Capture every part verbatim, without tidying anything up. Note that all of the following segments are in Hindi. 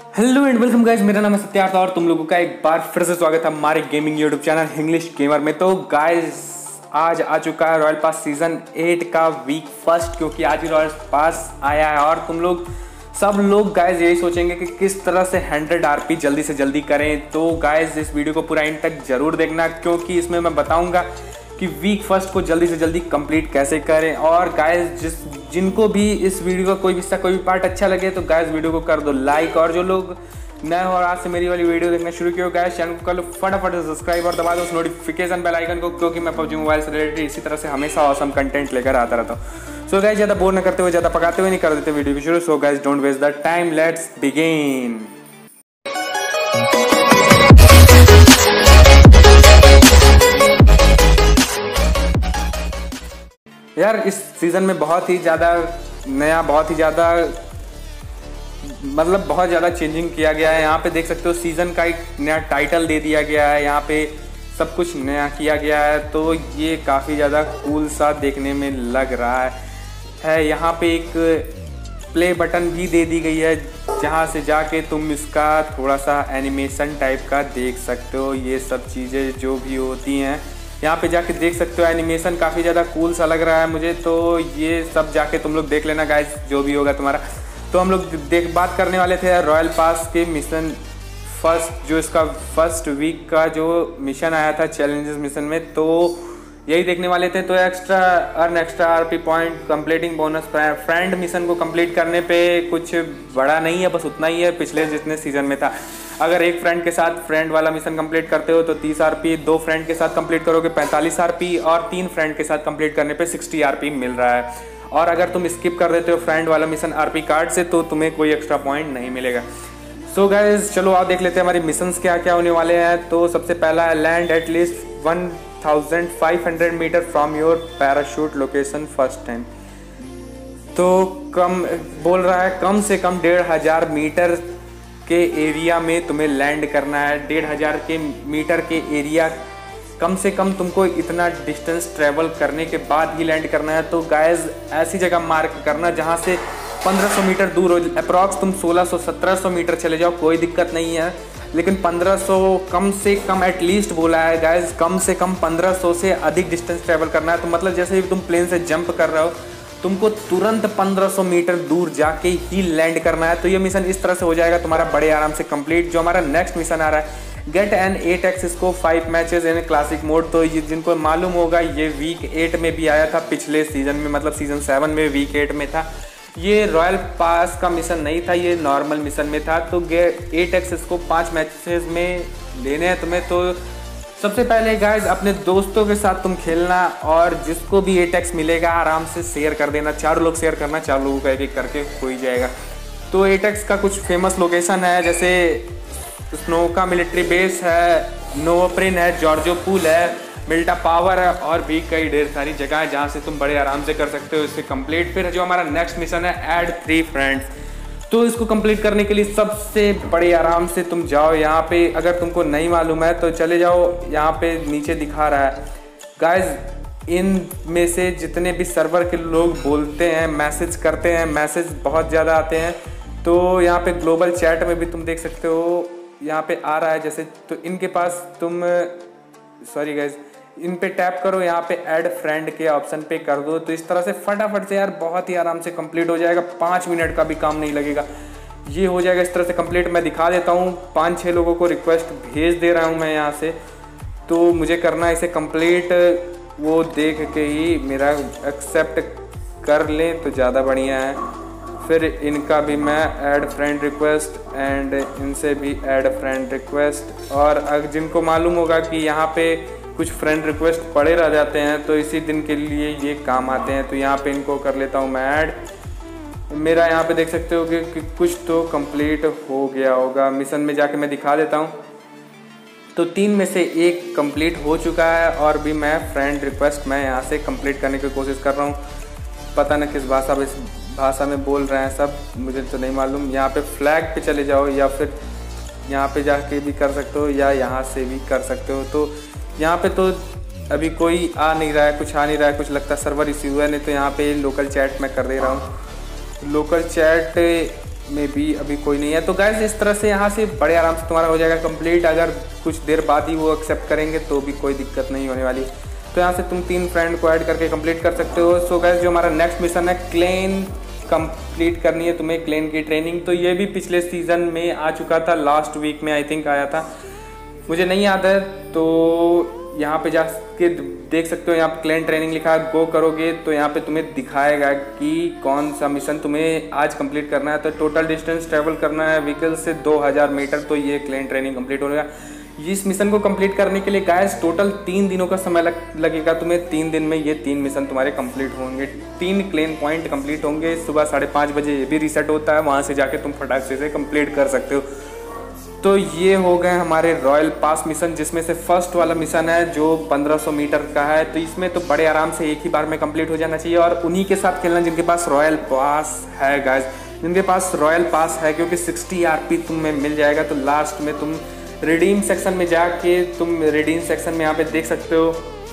हेलो एंड वेलकम गाइज, मेरा नाम है सत्यार्थ और तुम लोगों का एक बार फिर से स्वागत है हमारे gaming YouTube channel Hinglish gamer में। तो गाइज आज आ चुका है रॉयल पास सीजन एट का वीक फर्स्ट, क्योंकि आज ही रॉयल पास आया है और तुम लोग सब लोग गाइज यही सोचेंगे कि किस तरह से हंड्रेड आरपी जल्दी से जल्दी करें। तो गाइज इस वीडियो को पूरा एंड तक जरूर देखना, क्योंकि इसमें मैं बताऊंगा कि वीक फर्स्ट को जल्दी से जल्दी कंप्लीट कैसे करें। और गाइज जिस जिनको भी इस वीडियो का कोई भी हिस्सा कोई भी पार्ट अच्छा लगे तो गाइज वीडियो को कर दो लाइक, और जो लोग नए हो और आज से मेरी वाली वीडियो देखना शुरू किया गाइज चैनल को कर लो फटाफट सब्सक्राइब और दबा दो उस नोटिफिकेशन बेल आइकन को, क्योंकि मैं पबजी मोबाइल से रिलेटेड इसी तरह से हमेशा ऑसम कंटेंट लेकर आता रहता हूँ। सो गाइज ज़्यादा बोर न करते हुए, ज़्यादा पकाते हुए नहीं कर देते वीडियो को शुरू। So guys don't waste the time, let's begin. यार इस सीज़न में बहुत ही ज़्यादा नया, बहुत ही ज़्यादा मतलब बहुत ज़्यादा चेंजिंग किया गया है। यहाँ पे देख सकते हो सीज़न का एक नया टाइटल दे दिया गया है, यहाँ पे सब कुछ नया किया गया है। तो ये काफ़ी ज़्यादा कूल सा देखने में लग रहा है है यहाँ पे एक प्ले बटन भी दे दी गई है, जहाँ से जाके तुम इसका थोड़ा सा एनिमेशन टाइप का देख सकते हो। ये सब चीज़ें जो भी होती हैं यहाँ पे जाके देख सकते हो। एनिमेशन काफ़ी ज़्यादा कूल सा लग रहा है मुझे, तो ये सब जाके तुम लोग देख लेना गाइस, जो भी होगा तुम्हारा। तो हम लोग देख बात करने वाले थे रॉयल पास के मिशन फर्स्ट, जो इसका फर्स्ट वीक का जो मिशन आया था चैलेंजेस मिशन में, तो यही देखने वाले थे। तो extra earn extra RP point completing bonus friend mission को कंप्लीट करने पे कुछ बड़ा नहीं है, बस उतना ही है पिछले जितने सीजन में था। अगर एक फ्रेंड के साथ फ्रेंड वाला मिशन कंप्लीट करते हो तो तीस आरपी, दो फ्रेंड के साथ कंप्लीट करोगे पैंतालीस आरपी, और तीन फ्रेंड के साथ कंप्लीट करने पे साठ आरपी मिल रहा है। और अगर तुम स्किप कर देते हो फ्रेंड वाला मिशन आरपी कार्ड से तो तुम्हें कोई एक्स्ट्रा पॉइंट नहीं मिलेगा। सो गाइज चलो आप देख लेते हैं हमारी मिशंस क्या क्या होने वाले हैं। तो सबसे पहला है land at least one thousand five hundred metre from your parachute location first time. तो कम बोल रहा है कम से कम डेढ़ हजार मीटर के एरिया में तुम्हें लैंड करना है। डेढ़ हजार के मीटर के एरिया कम से कम तुमको इतना डिस्टेंस ट्रेवल करने के बाद ही लैंड करना है। तो गाइज ऐसी जगह मार्क करना जहाँ से पंद्रह सौ मीटर दूर हो। अप्रॉक्स तुम सोलह सौ सत्रह सौ मीटर चले जाओ, कोई दिक्कत नहीं है, लेकिन पंद्रह सौ कम से कम एटलीस्ट बोला है गाइज, कम से कम पंद्रह सौ से अधिक डिस्टेंस ट्रेवल करना है। तो मतलब जैसे ही तुम प्लेन से जंप कर रहे हो तुमको तुरंत पंद्रह सौ मीटर दूर जाके ही लैंड करना है। तो ये मिशन इस तरह से हो जाएगा तुम्हारा बड़े आराम से कंप्लीट। जो हमारा नेक्स्ट मिशन आ रहा है get an eight x scope five matches in classic mode. तो ये जिनको मालूम होगा ये वीक एट में भी आया था पिछले सीजन में, मतलब सीजन सेवन में वीक एट में था। ये रॉयल पास का मिशन नहीं था, ये नॉर्मल मिशन में था। तो गेट एट एक्स स्कोप पाँच मैचेस में लेने हैं तुम्हें। तो सबसे पहले गाइज अपने दोस्तों के साथ तुम खेलना, और जिसको भी एट एक्स मिलेगा आराम से शेयर कर देना। चारों लोग शेयर करना, चार लोगों का एक एक करके हो ही जाएगा। तो एट एक्स का कुछ फेमस लोकेशन है, जैसे स्नो का मिलिट्री बेस है, नोवोप्रिन है, जॉर्जो पूल है, मिल्टा पावर है, और भी कई ढेर सारी जगह है जहाँ से तुम बड़े आराम से कर सकते हो इससे कंप्लीट। फिर जो हमारा नेक्स्ट मिशन है ऐड थ्री फ्रेंड्स। तो इसको कंप्लीट करने के लिए सबसे बड़े आराम से तुम जाओ यहाँ पे। अगर तुमको नहीं मालूम है तो चले जाओ, यहाँ पे नीचे दिखा रहा है गाइज। इन में से जितने भी सर्वर के लोग बोलते हैं, मैसेज करते हैं, मैसेज बहुत ज़्यादा आते हैं। तो यहाँ पे ग्लोबल चैट में भी तुम देख सकते हो, यहाँ पे आ रहा है जैसे। तो इनके पास तुम सॉरी गाइज इन पे टैप करो, यहाँ पे ऐड फ्रेंड के ऑप्शन पे कर दो। तो इस तरह से फटाफट से यार बहुत ही आराम से कंप्लीट हो जाएगा, पाँच मिनट का भी काम नहीं लगेगा, ये हो जाएगा इस तरह से कंप्लीट। मैं दिखा देता हूँ, पाँच छः लोगों को रिक्वेस्ट भेज दे रहा हूँ मैं यहाँ से। तो मुझे करना है इसे कंप्लीट, वो देख के ही मेरा एक्सेप्ट कर लें तो ज़्यादा बढ़िया है। फिर इनका भी मैं ऐड फ्रेंड रिक्वेस्ट, एंड इनसे भी ऐड फ्रेंड रिक्वेस्ट। और अगर जिनको मालूम होगा कि यहाँ पे कुछ फ्रेंड रिक्वेस्ट पड़े रह जाते हैं तो इसी दिन के लिए ये काम आते हैं, तो यहाँ पे इनको कर लेता हूँ मैं ऐड। मेरा यहाँ पे देख सकते हो कि, कि कुछ तो कंप्लीट हो गया होगा। मिशन में जाके मैं दिखा देता हूँ। तो तीन में से एक कंप्लीट हो चुका है, और भी मैं फ्रेंड रिक्वेस्ट मैं यहाँ से कंप्लीट करने की कोशिश कर रहा हूँ। पता न किस भाषा में भाषा में बोल रहे हैं सब, मुझे तो नहीं मालूम। यहाँ पे फ्लैग पे चले जाओ, या फिर यहाँ पे जाके भी कर सकते हो, या यहाँ से भी कर सकते हो। तो यहाँ पे तो अभी कोई आ नहीं रहा है, कुछ आ नहीं रहा है, कुछ लगता है सर्वर इश्यू है। नहीं तो यहाँ पे लोकल चैट मैं कर दे रहा हूँ। लोकल चैट में भी अभी कोई नहीं है। तो गाइस इस तरह से यहाँ से बड़े आराम से तुम्हारा हो जाएगा कंप्लीट। अगर कुछ देर बाद ही वो एक्सेप्ट करेंगे तो भी कोई दिक्कत नहीं होने वाली। तो यहाँ से तुम तीन फ्रेंड को ऐड करके कंप्लीट कर सकते हो। सो गाइस जो हमारा नेक्स्ट मिशन है, क्लेन कंप्लीट करनी है तुम्हें, क्लेन की ट्रेनिंग। तो ये भी पिछले सीज़न में आ चुका था, लास्ट वीक में आई थिंक आया था, मुझे नहीं याद है। तो यहाँ पे जाके देख सकते हो, यहाँ पे क्लेन ट्रेनिंग लिखा है, गो करोगे तो यहाँ पे तुम्हें दिखाएगा कि कौन सा मिशन तुम्हें आज कंप्लीट करना है। तो टोटल डिस्टेंस ट्रेवल करना है व्हीकल से दो हज़ार मीटर, तो ये क्लेन ट्रेनिंग कंप्लीट होगा। इस मिशन को कंप्लीट करने के लिए गाइस टोटल तीन दिनों का समय लग, लगेगा तुम्हें। तीन दिन में ये तीन मिशन तुम्हारे कंप्लीट होंगे, तीन क्लेन पॉइंट कंप्लीट होंगे। सुबह साढ़े पाँच बजे ये भी रीसेट होता है, वहाँ से जाके तुम फटाक से इसे कंप्लीट कर सकते हो। तो ये हो गए हमारे रॉयल पास मिशन, जिसमें से फर्स्ट वाला मिशन है जो पंद्रह सौ मीटर का है। तो इसमें तो बड़े आराम से एक ही बार में कंप्लीट हो जाना चाहिए, और उन्हीं के साथ खेलना जिनके पास रॉयल पास है गाइस, जिनके पास रॉयल पास है, क्योंकि सिक्सटी आरपी तुम्हें मिल जाएगा। तो लास्ट में तुम रिडीम सेक्शन में जाके तुम रिडीम सेक्शन में यहाँ पे देख सकते हो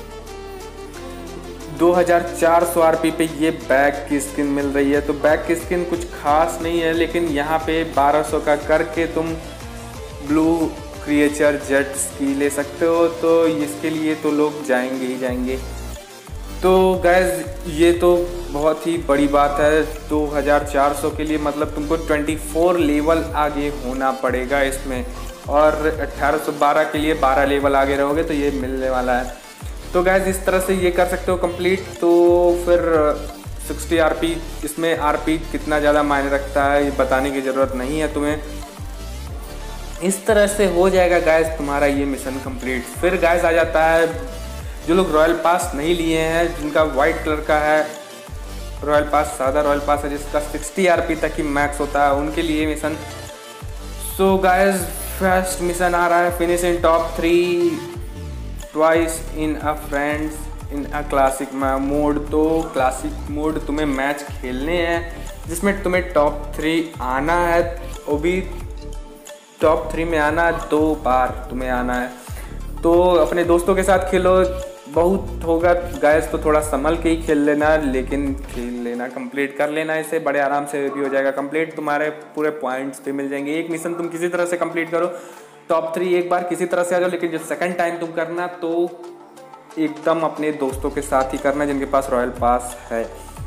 दो हज़ार चार सौ आरपी पे ये बैग की स्किन मिल रही है। तो बैग की स्किन कुछ खास नहीं है, लेकिन यहाँ पे बारह सौ का करके तुम ब्लू क्रिएचर जेट्स की ले सकते हो। तो इसके लिए तो लोग जाएंगे ही जाएंगे। तो गाइज ये तो बहुत ही बड़ी बात है, दो हज़ार चार सौ के लिए मतलब तुमको चौबीस लेवल आगे होना पड़ेगा इसमें, और अठारह सौ बारह के लिए बारह लेवल आगे रहोगे तो ये मिलने वाला है। तो गाइज इस तरह से ये कर सकते हो कंप्लीट। तो फिर साठ आरपी, इसमें आरपी कितना ज़्यादा मायने रखता है ये बताने की ज़रूरत नहीं है तुम्हें। इस तरह से हो जाएगा गाइस तुम्हारा ये मिशन कंप्लीट। फिर गाइस आ जाता है जो लोग रॉयल पास नहीं लिए हैं, जिनका वाइट कलर का है रॉयल पास, सादा रॉयल पास है जिसका साठ आरपी तक ही मैक्स होता है, उनके लिए mission. So guys first mission आ रहा है, finish in top three twice in a friends in a classic mode. तो क्लासिक मोड तुम्हें मैच खेलने हैं जिसमें तुम्हें टॉप थ्री आना है, वो भी टॉप थ्री में आना दो बार तुम्हें आना है। तो अपने दोस्तों के साथ खेलो, बहुत होगा गाइस तो थोड़ा संभल के ही खेल लेना, लेकिन खेल लेना, कंप्लीट कर लेना इसे, बड़े आराम से भी हो जाएगा कंप्लीट। तुम्हारे पूरे पॉइंट्स पे मिल जाएंगे। एक मिशन तुम किसी तरह से कंप्लीट करो, टॉप थ्री एक बार किसी तरह से आ जाओ, लेकिन जो सेकंड टाइम तुम करना तो एकदम अपने दोस्तों के साथ ही करना जिनके पास रॉयल पास है।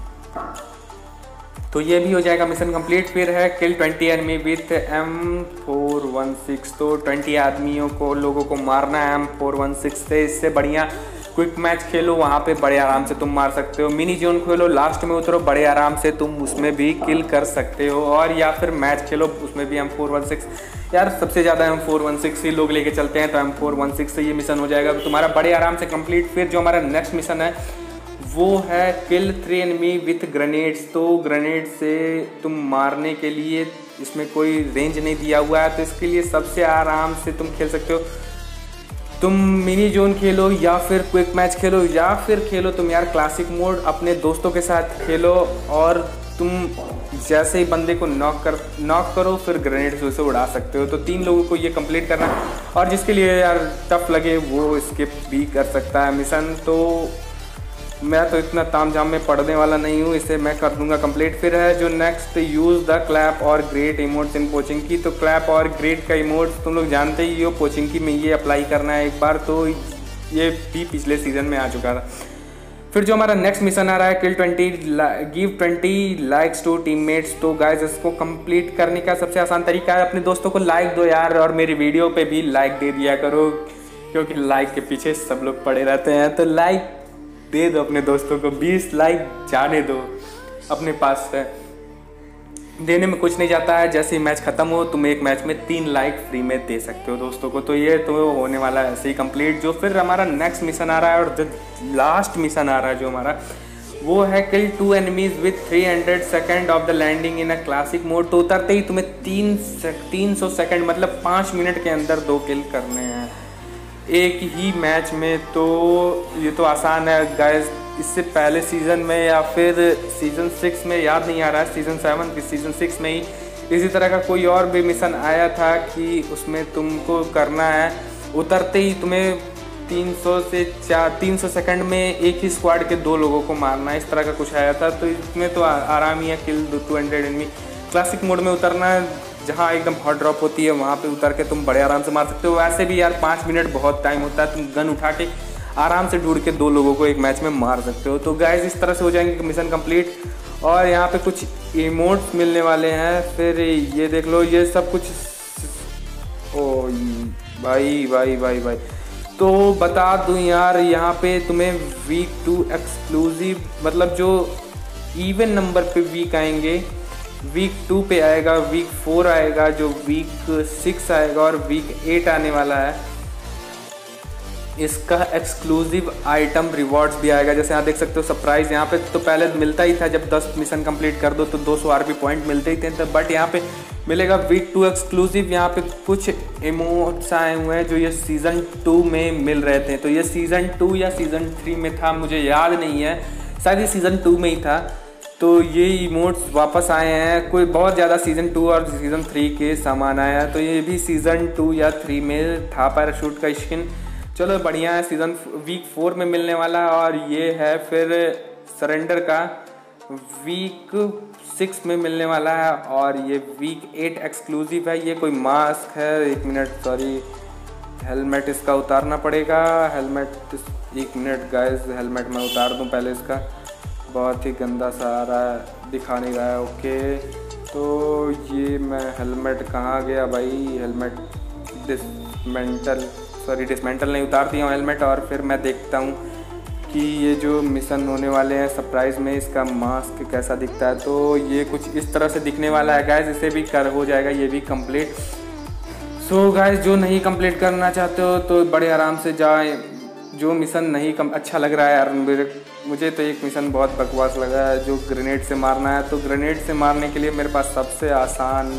तो ये भी हो जाएगा मिशन कंप्लीट। फिर है kill twenty enemy with M four one six. तो ट्वेंटी आदमियों को लोगों को मारना है एम फोर वन सिक्स से। इससे बढ़िया क्विक मैच खेलो, वहाँ पे बड़े आराम से तुम मार सकते हो। मिनी जोन खेलो, लास्ट में उतरो, बड़े आराम से तुम उसमें भी किल कर सकते हो। और या फिर मैच खेलो, उसमें भी एम फोर वन सिक्स, यार सबसे ज़्यादा एम फोर वन सिक्स ही लोग लेके चलते हैं, तो एम फोर वन सिक्स से ये मिशन हो जाएगा तुम्हारा बड़े आराम से कंप्लीट। फिर जो हमारा नेक्स्ट मिशन है वो है kill three enemy with grenades. तो ग्रेनेड से तुम मारने के लिए इसमें कोई रेंज नहीं दिया हुआ है, तो इसके लिए सबसे आराम से तुम खेल सकते हो। तुम मिनी जोन खेलो या फिर क्विक मैच खेलो या फिर खेलो तुम यार क्लासिक मोड, अपने दोस्तों के साथ खेलो, और तुम जैसे ही बंदे को नॉक कर नॉक करो फिर ग्रेनेड से उसे उड़ा सकते हो। तो तीन लोगों को ये कंप्लीट करना है, और जिसके लिए यार टफ लगे वो स्किप भी कर सकता है मिशन। तो मैं तो इतना ताम झाम में पढ़ने वाला नहीं हूँ, इसे मैं कर दूंगा कंप्लीट। फिर है जो next, use the clap or greet emotes in Pochinki. तो क्लैप और ग्रेट का इमोट्स तुम लोग जानते ही हो, पोचिंग की में ये अप्लाई करना है एक बार, तो ये भी पिछले सीजन में आ चुका था। फिर जो हमारा नेक्स्ट मिशन आ रहा है kill twenty give twenty likes to teammates. तो गाइस इसको कंप्लीट करने का सबसे आसान तरीका है, अपने दोस्तों को लाइक दो यार, और मेरी वीडियो पे भी लाइक दे दिया करो, क्योंकि लाइक के पीछे सब लोग पड़े रहते हैं। तो लाइक दे दो अपने दोस्तों को, बीस लाइक जाने दो अपने पास से, देने में कुछ नहीं जाता है। जैसे ही मैच खत्म हो तुम एक मैच में तीन लाइक फ्री में दे सकते हो दोस्तों को। तो ये तो होने वाला है ऐसे ही कंप्लीट। जो फिर हमारा नेक्स्ट मिशन आ रहा है और जो लास्ट मिशन आ रहा है जो हमारा, वो है kill two enemies with three hundred second of the landing in a classic mode. तो उतरते ही तुम्हें तीन तीन सौ सेकेंड मतलब पाँच मिनट के अंदर दो किल करने हैं एक ही मैच में। तो ये तो आसान है गाइस। इससे पहले सीज़न में या फिर सीज़न सिक्स में, याद नहीं आ रहा है, सीज़न सेवन की सीज़न सिक्स में ही इसी तरह का कोई और भी मिशन आया था कि उसमें तुमको करना है उतरते ही तुम्हें तीन सौ से चार तीन सौ सेकंड में एक ही स्क्वाड के दो लोगों को मारना है, इस तरह का कुछ आया था। तो इसमें तो आराम ही है, kill two hundred enemy classic mode में उतरना है, जहाँ एकदम हॉट ड्रॉप होती है वहाँ पे उतर के तुम बड़े आराम से मार सकते हो। वैसे भी यार पाँच मिनट बहुत टाइम होता है, तुम गन उठा के आराम से ढूंढ के दो लोगों को एक मैच में मार सकते हो। तो गाइस इस तरह से हो जाएंगे मिशन कंप्लीट। और यहाँ पे कुछ इमोट्स मिलने वाले हैं। फिर ये देख लो, ये सब कुछ, ओ भाई भाई भाई भाई तो बता दूं यार, यहाँ पे तुम्हें वीक टू एक्सक्लूसिव, मतलब जो इवन नंबर पे वीक आएंगे, वीक टू पे आएगा, वीक फोर आएगा, जो वीक सिक्स आएगा और वीक एट आने वाला है, इसका एक्सक्लूसिव आइटम रिवॉर्ड्स भी आएगा। जैसे यहाँ देख सकते हो सरप्राइज, यहाँ पे तो पहले मिलता ही था, जब दस मिशन कंप्लीट कर दो तो दो सौ आरपी पॉइंट मिलते ही थे, बट यहाँ पे मिलेगा वीक टू एक्सक्लूसिव। यहाँ पे कुछ इमोट्स आए हुए हैं जो ये सीज़न टू में मिल रहे थे। तो ये सीज़न टू या सीज़न थ्री में था, मुझे याद नहीं है, शायद ये सीज़न टू में ही था। तो ये इमोट्स वापस आए हैं, कोई बहुत ज़्यादा सीज़न टू और सीज़न थ्री के सामान आया है, तो ये भी सीज़न टू या थ्री में था पैराशूट का स्किन। चलो बढ़िया है, सीज़न वीक फोर में मिलने वाला है। और ये है फिर सरेंडर का वीक सिक्स में मिलने वाला है, और ये वीक एट एक्सक्लूसिव है। ये कोई मास्क है, एक मिनट सॉरी, हेलमेट इसका उतारना पड़ेगा। हेलमेट एक मिनट गाइस, हेलमेट मैं उतार दूं पहले इसका, बहुत ही गंदा सा आ रहा है, दिखा नहीं रहा है। ओके, तो ये मैं हेलमेट कहाँ गया भाई, हेलमेट डिसमेंटल, सॉरी डिसमेंटल नहीं, उतार दिया हूँ हेलमेट। और फिर मैं देखता हूँ कि ये जो मिशन होने वाले हैं सरप्राइज में, इसका मास्क कैसा दिखता है। तो ये कुछ इस तरह से दिखने वाला है गाइस, इसे भी कर हो जाएगा ये भी कंप्लीट। सो गाइस जो नहीं कंप्लीट करना चाहते हो तो बड़े आराम से जाएं। जो मिशन नहीं कम अच्छा लग रहा है यार मेरे, मुझे तो एक मिशन बहुत बकवास लगा है, जो ग्रेनेड से मारना है। तो ग्रेनेड से मारने के लिए मेरे पास सबसे आसान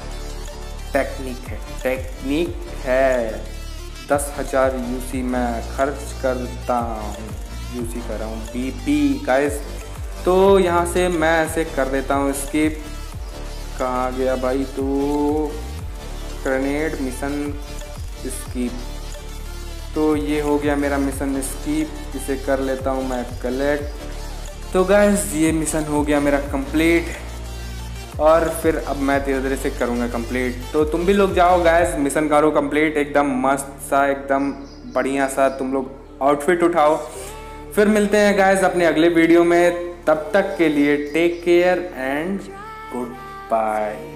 टेक्निक है टेक्निक है दस हज़ार यूसी मैं खर्च करता हूँ, यूसी कर रहा हूँ बीपी गाइस। तो यहाँ से मैं ऐसे कर देता हूँ स्किप, कहाँ गया भाई, तो ग्रेनेड मिशन स्किप। तो ये हो गया मेरा मिशन स्किप, इसे कर लेता हूँ मैं कलेक्ट। तो गाइस ये मिशन हो गया मेरा कंप्लीट, और फिर अब मैं धीरे धीरे से करूँगा कंप्लीट। तो तुम भी लोग जाओ गाइस, मिशन करो कंप्लीट, एकदम मस्त सा, एकदम बढ़िया सा तुम लोग आउटफिट उठाओ। फिर मिलते हैं गाइस अपने अगले वीडियो में, तब तक के लिए take care and good bye.